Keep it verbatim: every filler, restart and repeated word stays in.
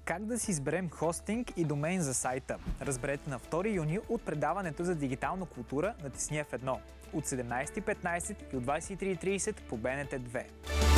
Как да си изберем хостинг и домейн за сайта? Разберете на втори юни от предаването за дигитална култура на Тесния в едно от седемнайсета и петнайсет и от двайсет и три и трийсет по Б Н Т две.